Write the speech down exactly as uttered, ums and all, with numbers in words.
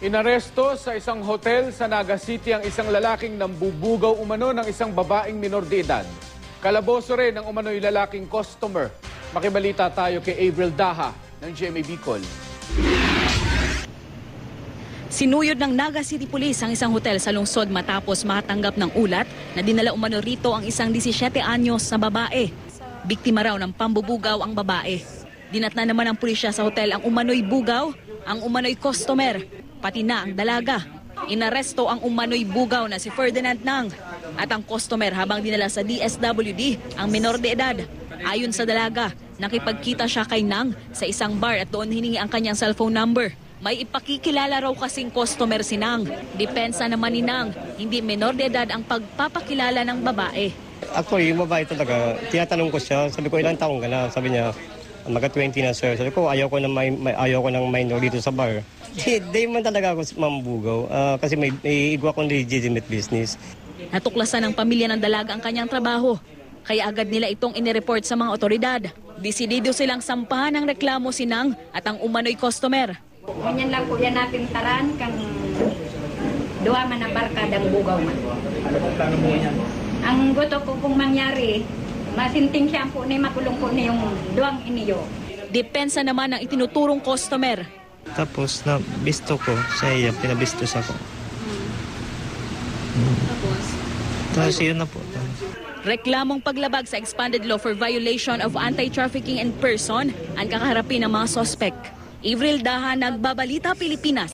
Inaresto sa isang hotel sa Naga City ang isang lalaking nambubugaw umano ng isang babaeng minor de edad. Kalaboso rin ang umano'y lalaking customer. Makibalita tayo kay Avril Daha ng G M A Bicol. Sinuyod ng Naga City Police ang isang hotel sa lungsod matapos makatanggap ng ulat na dinala umano rito ang isang labing-siyete anyos na babae. Biktima raw ng pambubugaw ang babae. Dinatna naman ng pulisya sa hotel ang umano'y bugaw, ang umano'y customer, pati na ang dalaga. Inaresto ang umano'y bugaw na si Ferdinand Nang at ang customer habang dinala sa D S W D ang minor de edad. Ayon sa dalaga, nakipagkita siya kay Nang sa isang bar at doon hiningi ang kanyang cellphone number. May ipakikilala raw kasing customer si Nang. Depensa naman ni Nang, hindi minor de edad ang pagpapakilala ng babae. Actually, yung babae talaga, tinatanong ko siya, sabi ko ilang taong ka na, sabi niya, maga twenty na sir. Sabi ko, ayaw ko ng, may, may, ayaw ko ng minor dito sa bar. Di, di man talaga ako mambugaw uh, kasi may, may igwa akong legitimate business. Natuklasan ng pamilya ng dalaga ang kanyang trabaho. Kaya agad nila itong inireport sa mga otoridad. Desidido silang sampahan ng reklamo si Nang at ang umano'y customer. Ganyan lang po yan natin taran kang duha man ang barkadang bugaw man. Ano pong plano mo yan? Ang gusto ko kung mangyari, masinting siya po ni makulong po ni yung duwang iniyo. Depensa naman ng itinuturong customer. Tapos na bisto ko sa iya, pinabistos ako. Hmm. Tapos? Tapos yun na po. Reklamong paglabag sa expanded law for violation of anti-trafficking in person ang kakaharapin ng mga sospek. Avril Daha, Nagbabalita, Pilipinas.